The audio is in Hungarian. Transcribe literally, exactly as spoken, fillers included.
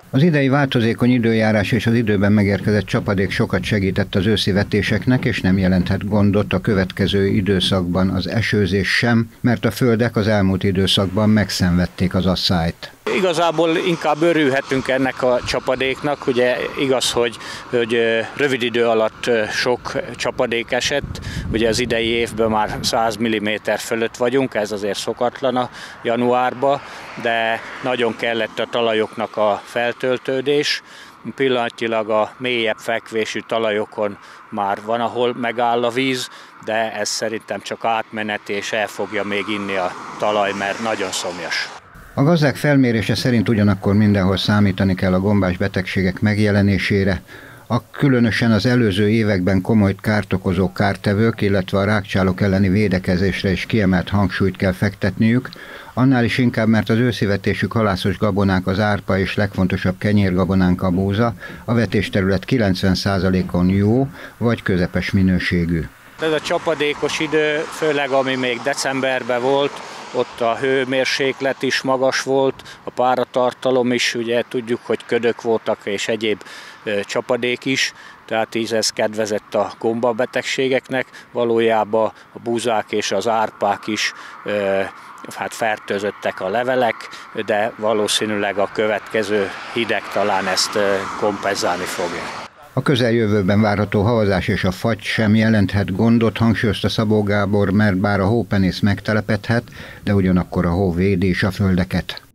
Az idei változékony időjárás és az időben megérkezett csapadék sokat segített az őszi vetéseknek, és nem jelenthet gondot a következő időszakban az esőzés sem, mert a földek az elmúlt időszakban megszenvedték az asszályt. Igazából inkább örülhetünk ennek a csapadéknak, ugye igaz, hogy, hogy rövid idő alatt sok csapadék esett, ugye az idei évben már száz milliméter fölött vagyunk, ez azért szokatlan a januárban, de nagyon kellett a talajoknak a feltöltődés. Pillanatilag a mélyebb fekvésű talajokon már van, ahol megáll a víz, de ez szerintem csak átmenet, és el fogja még inni a talaj, mert nagyon szomjas. A gazdák felmérése szerint ugyanakkor mindenhol számítani kell a gombás betegségek megjelenésére. A különösen az előző években komoly kárt okozó kártevők, illetve a rágcsálók elleni védekezésre is kiemelt hangsúlyt kell fektetniük, annál is inkább, mert az őszivetésű halászos gabonák az árpa és legfontosabb kenyérgabonánk a búza, a vetésterület kilencven százalékon jó vagy közepes minőségű. Ez a csapadékos idő, főleg ami még decemberben volt, ott a hőmérséklet is magas volt, a páratartalom is, ugye tudjuk, hogy ködök voltak és egyéb ö, csapadék is, tehát így ez kedvezett a gombabetegségeknek, valójában a búzák és az árpák is ö, hát fertőzöttek a levelek, de valószínűleg a következő hideg talán ezt ö, kompenzálni fogja. A közeljövőben várható havazás és a fagy sem jelenthet gondot, hangsúlyozta Szabó Gábor, mert bár a hópenész megtelepedhet, de ugyanakkor a hó védi is a földeket.